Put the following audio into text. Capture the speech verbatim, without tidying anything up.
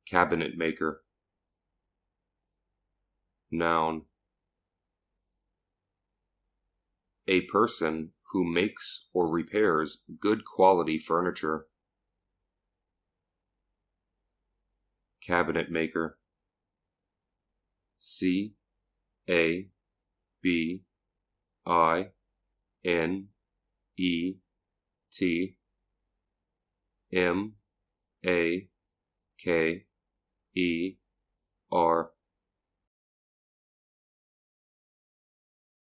Cabinet maker. Noun. A person who makes or repairs good quality furniture. Cabinet maker. C A B I N E T M A K E R